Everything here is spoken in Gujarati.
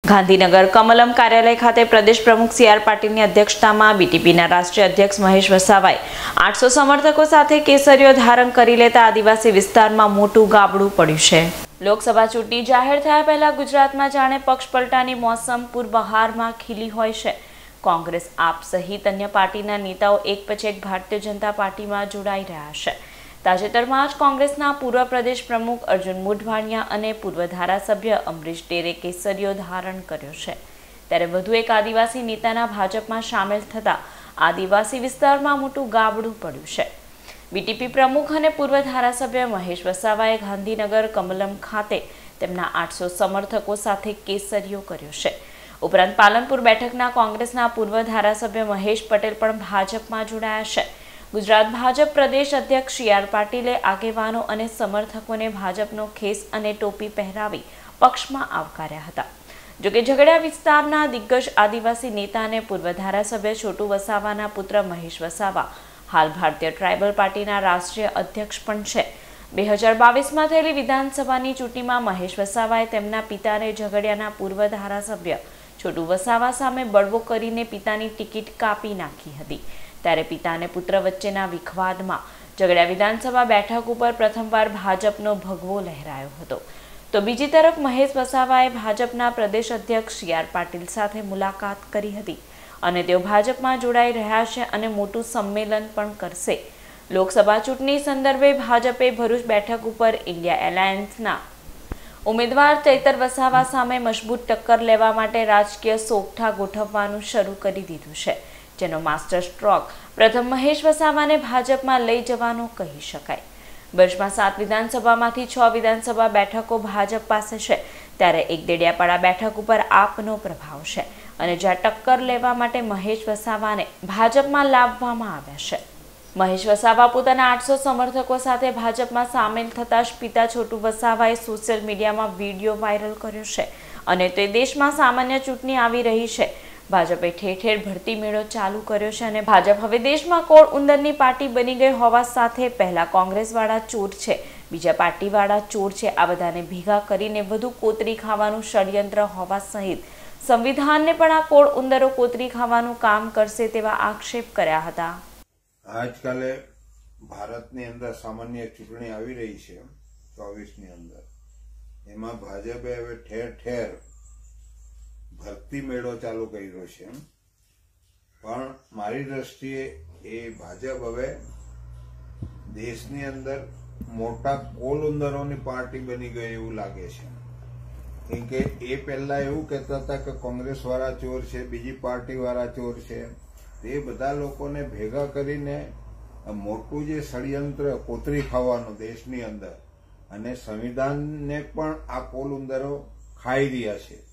ગાંધીનગર કમલમ કાર્યાલય ખાતે પ્રદેશ પ્રમુખ સી.આર. પાટીલની અધ્યક્ષતામાં બીટીપીના રાષ્ટ્રીય અધ્યક્ષ મહેશ વસાવાએ 800 સમર્થકો સાથે કેસરીઓ ધારણ કરી લેતા આદિવાસી વિસ્તારમાં મોટું ગાબડું પડ્યું છે। લોકસભા ચૂંટણી જાહેર થયા પહેલા ગુજરાતમાં જાણે પક્ષ પલટાની મોસમ પૂરબહારમાં ખીલી હોય છે। કોંગ્રેસ, આપ સહિત અન્ય પાર્ટીના નેતાઓ એક પછી એક ભારતીય જનતા પાર્ટીમાં જોડાઈ રહ્યા છે। તાજેતરમાં જ કોંગ્રેસના પૂર્વ પ્રદેશ પ્રમુખ અર્જુન મોઢવાણિયા અને પૂર્વ ધારાસભ્ય અમરીશ ડેરે કેસરીઓ ધારણ કર્યો છે। ત્યારે વધુ એક આદિવાસી નેતાના ભાજપમાં સામેલ થતા આદિવાસી વિસ્તારમાં મોટું ગાબડું પડ્યું છે। બીટીપી પ્રમુખ અને પૂર્વ ધારાસભ્ય મહેશ વસાવાએ ગાંધીનગર કમલમ ખાતે તેમના 800 સમર્થકો સાથે કેસરીઓ કર્યો છે। ઉપરાંત પાલનપુર બેઠકના કોંગ્રેસના પૂર્વ ધારાસભ્ય મહેશ પટેલ પણ ભાજપમાં જોડાયા છે। ગુજરાત ભાજપ પ્રદેશ અધ્યક્ષ સી.આર. પાટીલે આગેવાનો અને સમર્થકોને ભાજપનો ખેસ અને ટોપી પહેરાવી પક્ષમાં આવકાર્યા હતા। જોકે ઝઘડિયા વિસ્તારના દિગ્ગજ આદિવાસી નેતા અને પૂર્વ ધારાસભ્ય છોટુ વસાવાના પુત્ર મહેશ વસાવા હાલ ભારતીય ટ્રાઇબલ પાર્ટીના રાષ્ટ્રીય અધ્યક્ષ પણ છે। 2022માં થયેલી વિધાનસભાની ચૂંટણીમાં મહેશ વસાવાએ તેમના પિતાને ઝઘડિયાના પૂર્વ ધારાસભ્ય છોટુ વસાવા સામે બળવો કરીને પિતાની ટિકિટ કાપી નાખી હતી। ત્યારે પિતા અને પુત્ર વચ્ચેના વિખવાદમાં ઝઘડિયા વિધાનસભા બેઠક ઉપર પ્રથમવાર ભાજપનો ભગવો લહેરાયો હતો। તો બીજી તરફ મહેશ વસાવાએ ભાજપના પ્રદેશ અધ્યક્ષ સી.આર. પાટીલ સાથે મુલાકાત કરી હતી અને તેઓ ભાજપમાં જોડાઈ રહ્યા છે અને મોટું સંમેલન પણ કરશે। લોકસભા ચૂંટણી સંદર્ભે ભાજપે ભરૂચ બેઠક ઉપર ઇન્ડિયા એલાયન્સના ઉમેદવાર ચૈતર વસાવા સામે મજબૂત ટક્કર લેવા માટે રાજકીય સોગઠા ગોઠવવાનું શરૂ કરી દીધું છે, જેનો માસ્ટર સ્ટ્રોક પ્રથમ મહેશ વસાવાને ભાજપમાં લઈ જવાનો કહી શકાય। વર્ષમાં 7 વિધાનસભામાંથી 6 વિધાનસભા બેઠકો ભાજપ પાસે છે, ત્યારે એક દેડિયાપાડા બેઠક ઉપર આપનો પ્રભાવ છે અને જ્યાં ટક્કર લેવા માટે મહેશ વસાવાને ભાજપમાં લાવવામાં આવ્યા છે। મહેશ વસાવા પોતાના 800 સમર્થકો સાથે ભાજપમાં સામેલ થતા જ પિતા છોટુ વસાવાએ સોશિયલ મીડિયામાં વિડીયો વાયરલ કર્યો છે અને તે દેશમાં સામાન્ય ચૂંટણી આવી રહી છે। ભાજપે ઠેર ઠેર ભરતી મેળો ચાલુ કર્યો છે અને ભાજપ હવે દેશમાં કોળ ઉંદરની પાર્ટી બની ગઈ હોવા સાથે પહેલા કોંગ્રેસવાળા ચોર છે, બીજા પાર્ટીવાળા ચોર છે, આ બધાને ભેગા કરીને વધુ કોતરી ખાવાનું ષડયંત્ર હોવા સહિત સંવિધાનને પણ આ કોળ ઉંદરો કોતરી ખાવાનું કામ કરશે તેવા આક્ષેપ કર્યા હતા। આજકાલે ભારતની અંદર સામાન્ય ચૂંટણી આવી રહી છે 24ની અંદર, એમાં ભાજપે હવે ઠેર ઠેર ભરતી મેળો ચાલુ કર્યો છે, પણ મારી દ્રષ્ટિએ એ ભાજપ હવે દેશની અંદર મોટા કોલ ઉંદરોની પાર્ટી બની ગઈ એવું લાગે છે। કેમ કે એ પહેલા એવું કહેતા હતા કે કોંગ્રેસ વાળા ચોર છે, બીજી પાર્ટી વાળા ચોર છે, તે બધા લોકોને ભેગા કરીને મોટું જે ષડયંત્ર કોતરી ખાવાનું દેશની અંદર અને સંવિધાનને પણ આ કોલ ઉંદરો ખાઈ રહ્યા છે।